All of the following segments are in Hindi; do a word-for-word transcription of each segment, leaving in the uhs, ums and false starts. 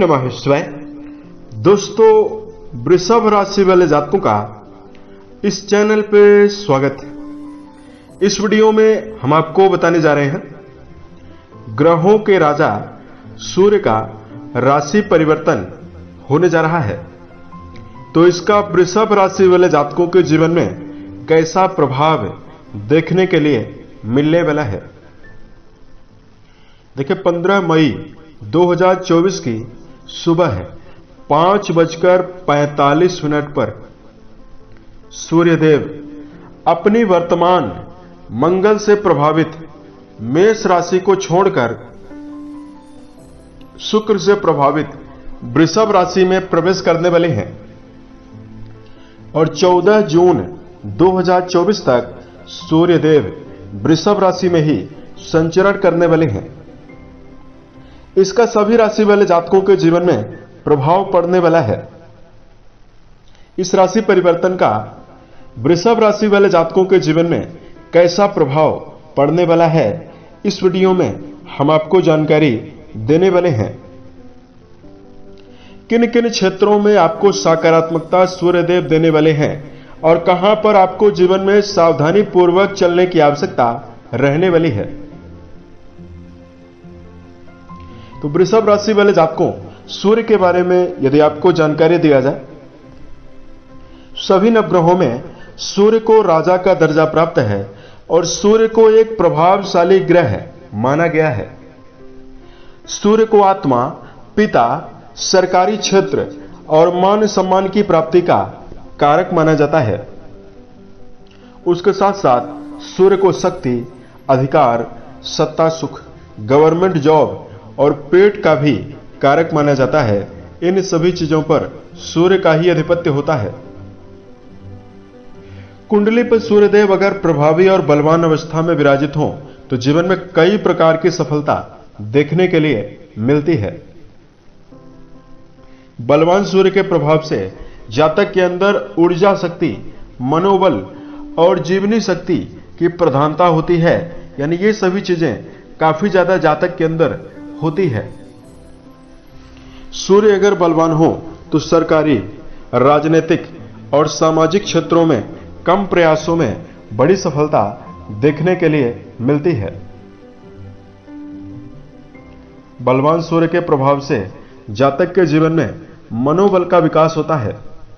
नमः शिवाय। दोस्तों, वृषभ राशि वाले जातकों का इस चैनल पे स्वागत है। इस वीडियो में हम आपको बताने जा रहे हैं ग्रहों के राजा सूर्य का राशि परिवर्तन होने जा रहा है, तो इसका वृषभ राशि वाले जातकों के जीवन में कैसा प्रभाव देखने के लिए मिलने वाला है। देखिए, पंद्रह मई दो हज़ार चौबीस की सुबह है पांच बजकर पैंतालीस मिनट पर सूर्यदेव अपनी वर्तमान मंगल से प्रभावित मेष राशि को छोड़कर शुक्र से प्रभावित वृषभ राशि में प्रवेश करने वाले हैं और चौदह जून दो हज़ार चौबीस तक सूर्यदेव वृषभ राशि में ही संचरण करने वाले हैं। इसका सभी राशि वाले जातकों के जीवन में प्रभाव पड़ने वाला है। इस राशि परिवर्तन का वृषभ राशि वाले जातकों के जीवन में कैसा प्रभाव पड़ने वाला है, इस वीडियो में हम आपको जानकारी देने वाले हैं। किन किन क्षेत्रों में आपको सकारात्मकता सूर्यदेव देने वाले हैं और कहां पर आपको जीवन में सावधानी पूर्वक चलने की आवश्यकता रहने वाली है। तो वृषभ राशि वाले जातकों, सूर्य के बारे में यदि आपको जानकारी दिया जाए, सभी नवग्रहों में सूर्य को राजा का दर्जा प्राप्त है और सूर्य को एक प्रभावशाली ग्रह माना गया है। सूर्य को आत्मा, पिता, सरकारी क्षेत्र और मान सम्मान की प्राप्ति का कारक माना जाता है। उसके साथ साथ सूर्य को शक्ति, अधिकार, सत्ता, सुख, गवर्नमेंट जॉब और पेट का भी कारक माना जाता है। इन सभी चीजों पर सूर्य का ही आधिपत्य होता है। कुंडली पर सूर्यदेव अगर प्रभावी और बलवान अवस्था में विराजित हो तो जीवन में कई प्रकार की सफलता देखने के लिए मिलती है। बलवान सूर्य के प्रभाव से जातक के अंदर ऊर्जा शक्ति, मनोबल और जीवनी शक्ति की प्रधानता होती है। यानी ये सभी चीजें काफी ज्यादा जातक के अंदर होती है। सूर्य अगर बलवान हो तो सरकारी, राजनीतिक और सामाजिक क्षेत्रों में कम प्रयासों में बड़ी सफलता देखने के लिए मिलती है। बलवान सूर्य के प्रभाव से जातक के जीवन में मनोबल का विकास होता है।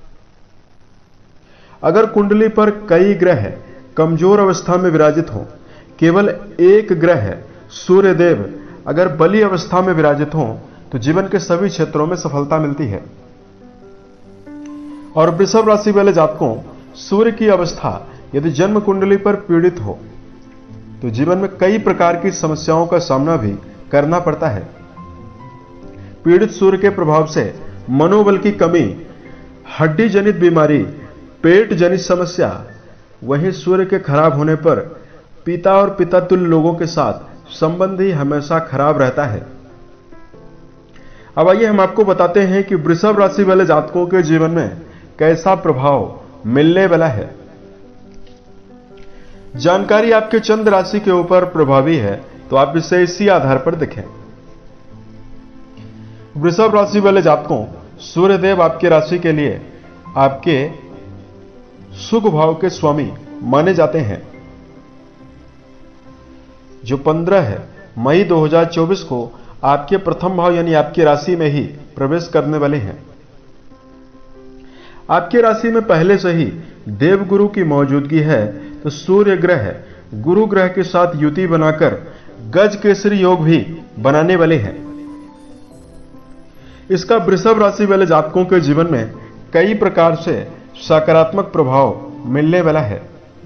अगर कुंडली पर कई ग्रह कमजोर अवस्था में विराजित हो, केवल एक ग्रह सूर्यदेव अगर बली अवस्था में विराजित हो तो जीवन के सभी क्षेत्रों में सफलता मिलती है। और वृषभ राशि वाले जातकों, सूर्य की अवस्था यदि जन्म कुंडली पर पीड़ित हो तो जीवन में कई प्रकार की समस्याओं का सामना भी करना पड़ता है। पीड़ित सूर्य के प्रभाव से मनोबल की कमी, हड्डी जनित बीमारी, पेट जनित समस्या, वहीं सूर्य के खराब होने पर पिता और पिता तुल्य लोगों के साथ संबंध ही हमेशा खराब रहता है। अब आइए हम आपको बताते हैं कि वृषभ राशि वाले जातकों के जीवन में कैसा प्रभाव मिलने वाला है। जानकारी आपके चंद्र राशि के ऊपर प्रभावी है, तो आप इसे इसी आधार पर देखें। वृषभ राशि वाले जातकों, सूर्यदेव आपके राशि के लिए आपके सुख भाव के स्वामी माने जाते हैं, जो पंद्रह मई दो हज़ार चौबीस को आपके प्रथम भाव यानी आपकी राशि में ही प्रवेश करने वाले हैं। आपकी राशि में पहले से ही देवगुरु की मौजूदगी है, तो सूर्य ग्रह गुरु ग्रह के साथ युति बनाकर गज केसरी योग भी बनाने वाले हैं। इसका वृषभ राशि वाले जातकों के जीवन में कई प्रकार से सकारात्मक प्रभाव मिलने वाला है।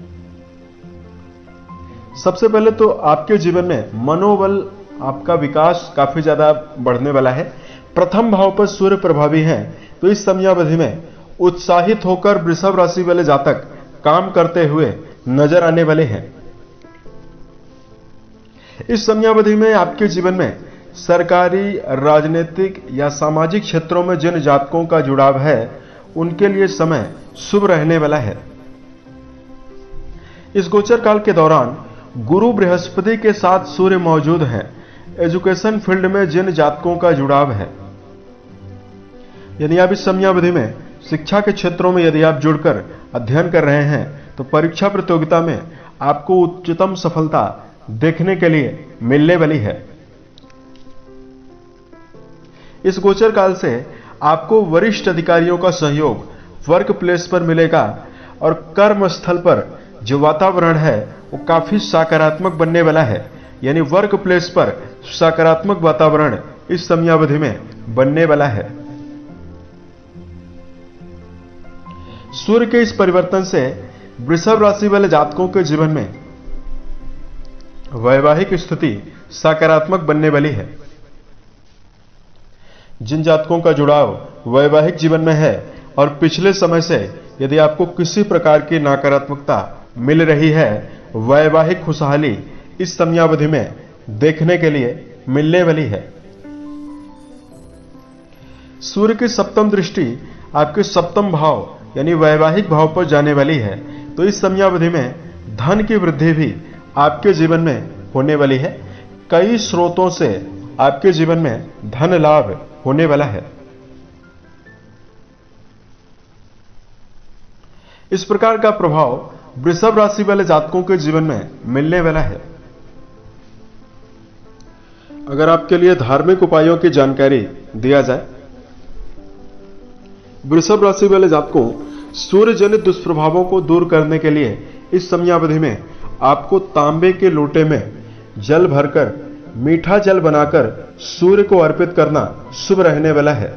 सबसे पहले तो आपके जीवन में मनोबल, आपका विकास काफी ज्यादा बढ़ने वाला है। प्रथम भाव पर सूर्य प्रभावी है, तो इस समयावधि में उत्साहित होकर वृषभ राशि वाले जातक काम करते हुए नजर आने वाले हैं। इस समयावधि में आपके जीवन में सरकारी, राजनीतिक या सामाजिक क्षेत्रों में जिन जातकों का जुड़ाव है, उनके लिए समय शुभ रहने वाला है। इस गोचर काल के दौरान गुरु बृहस्पति के साथ सूर्य मौजूद हैं। एजुकेशन फील्ड में जिन जातकों का जुड़ाव है, यानी आप इस समयावधि में शिक्षा के क्षेत्रों में यदि आप जुड़कर अध्ययन कर रहे हैं तो परीक्षा प्रतियोगिता में आपको उच्चतम सफलता देखने के लिए मिलने वाली है। इस गोचर काल से आपको वरिष्ठ अधिकारियों का सहयोग वर्क प्लेस पर मिलेगा और कर्म स्थल पर जो वातावरण है वो काफी सकारात्मक बनने वाला है। यानी वर्क प्लेस पर सकारात्मक वातावरण इस समयावधि में बनने वाला है। सूर्य के इस परिवर्तन से वृषभ राशि वाले जातकों के जीवन में वैवाहिक स्थिति सकारात्मक बनने वाली है। जिन जातकों का जुड़ाव वैवाहिक जीवन में है और पिछले समय से यदि आपको किसी प्रकार की नकारात्मकता मिल रही है, वैवाहिक खुशहाली इस समयावधि में देखने के लिए मिलने वाली है। सूर्य की सप्तम दृष्टि आपके सप्तम भाव यानी वैवाहिक भाव पर जाने वाली है, तो इस समयावधि में धन की वृद्धि भी आपके जीवन में होने वाली है। कई स्रोतों से आपके जीवन में धन लाभ होने वाला है। इस प्रकार का प्रभाव वृषभ राशि वाले जातकों के जीवन में मिलने वाला है। अगर आपके लिए धार्मिक उपायों की जानकारी दिया जाए, वृषभ राशि वाले जातकों सूर्य जनित दुष्प्रभावों को दूर करने के लिए इस समयावधि में आपको तांबे के लोटे में जल भरकर मीठा जल बनाकर सूर्य को अर्पित करना शुभ रहने वाला है।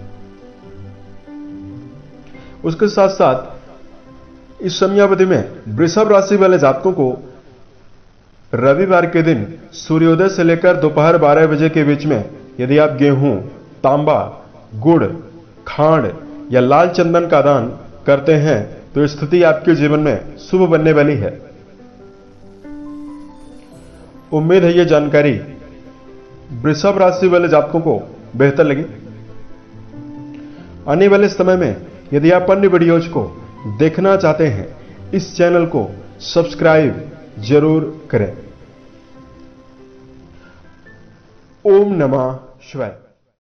उसके साथ साथ इस समयावधि में वृषभ राशि वाले जातकों को रविवार के दिन सूर्योदय से लेकर दोपहर बारह बजे के बीच में यदि आप गेहूं, तांबा, गुड़, खांड या लाल चंदन का दान करते हैं तो स्थिति आपके जीवन में शुभ बनने वाली है। उम्मीद है यह जानकारी वृषभ राशि वाले जातकों को बेहतर लगी। आने वाले समय में यदि आप अन्य वीडियोज को देखना चाहते हैं, इस चैनल को सब्सक्राइब जरूर करें। ओम नमः शिवाय।